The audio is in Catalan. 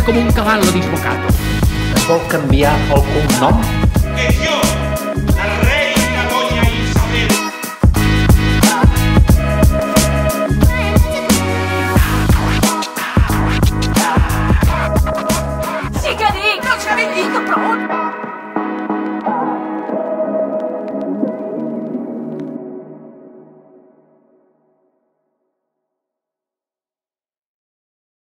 come un cavallo disbocato. Es vol canviar el cognom? Que yo, la reina doña Isabel. Sí que dic, no s'ha dit prou.